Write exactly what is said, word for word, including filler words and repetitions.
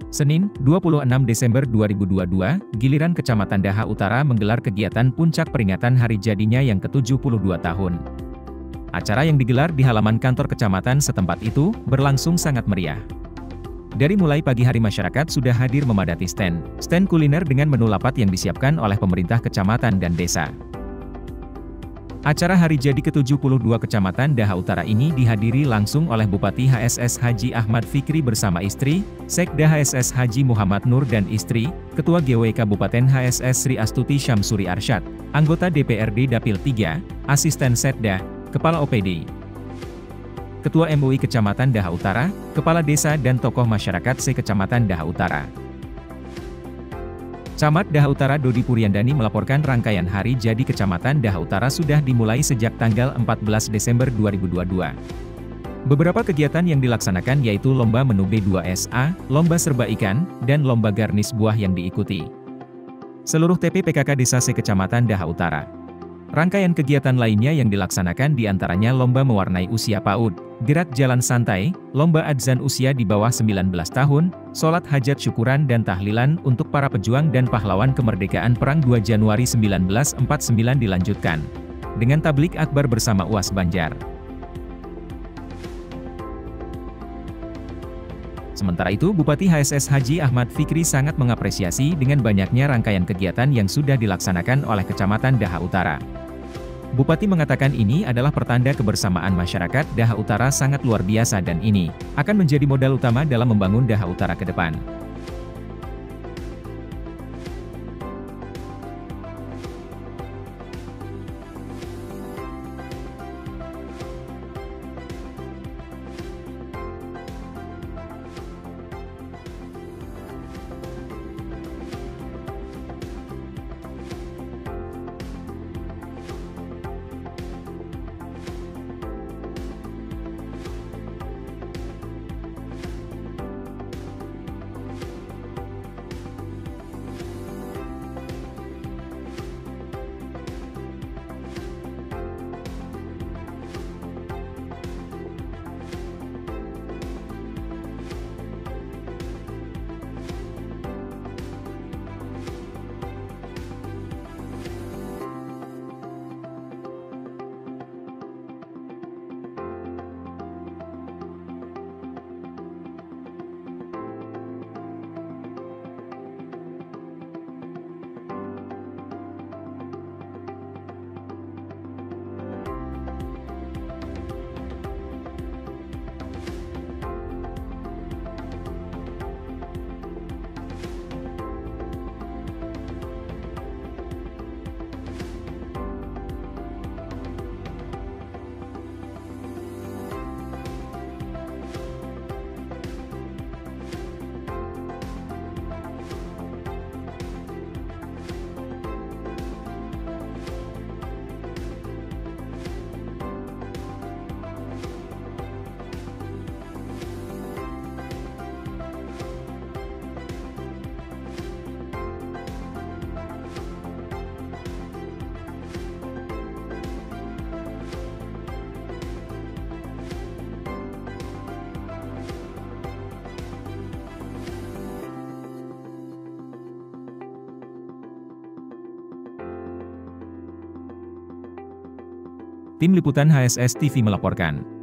Senin, dua puluh enam Desember dua ribu dua puluh dua, giliran Kecamatan Daha Utara menggelar kegiatan puncak peringatan hari jadinya yang ke tujuh puluh dua tahun. Acara yang digelar di halaman kantor kecamatan setempat itu, berlangsung sangat meriah. Dari mulai pagi hari masyarakat sudah hadir memadati stand, stand kuliner dengan menu lapat yang disiapkan oleh pemerintah kecamatan dan desa. Acara hari jadi ke tujuh puluh dua Kecamatan Daha Utara ini dihadiri langsung oleh Bupati H S S Haji Ahmad Fikri bersama istri, Sekda H S S Haji Muhammad Nur dan istri, Ketua G W Kabupaten H S S Sri Astuti Syamsuri Arsyad, anggota D P R D Dapil tiga, Asisten Setda, Kepala O P D, Ketua M U I Kecamatan Daha Utara, Kepala Desa dan tokoh masyarakat se-Kecamatan Daha Utara. Camat Daha Utara Dodi Puryandani melaporkan rangkaian hari jadi Kecamatan Daha Utara sudah dimulai sejak tanggal empat belas Desember dua ribu dua puluh dua. Beberapa kegiatan yang dilaksanakan yaitu Lomba Menu B dua S A, Lomba Serba Ikan, dan Lomba Garnis Buah yang diikuti seluruh T P P K K Desa se-Kecamatan Daha Utara. Rangkaian kegiatan lainnya yang dilaksanakan diantaranya Lomba Mewarnai Usia PAUD, Gerak Jalan Santai, Lomba Adzan Usia di bawah sembilan belas tahun, Sholat Hajat Syukuran dan Tahlilan untuk para pejuang dan pahlawan kemerdekaan Perang dua Januari seribu sembilan ratus empat puluh sembilan dilanjutkan dengan tablik akbar bersama U A S Banjar. Sementara itu, Bupati H S S Haji Ahmad Fikri sangat mengapresiasi dengan banyaknya rangkaian kegiatan yang sudah dilaksanakan oleh Kecamatan Daha Utara. Bupati mengatakan ini adalah pertanda kebersamaan masyarakat Daha Utara sangat luar biasa dan ini akan menjadi modal utama dalam membangun Daha Utara ke depan. Tim Liputan H S S T V melaporkan.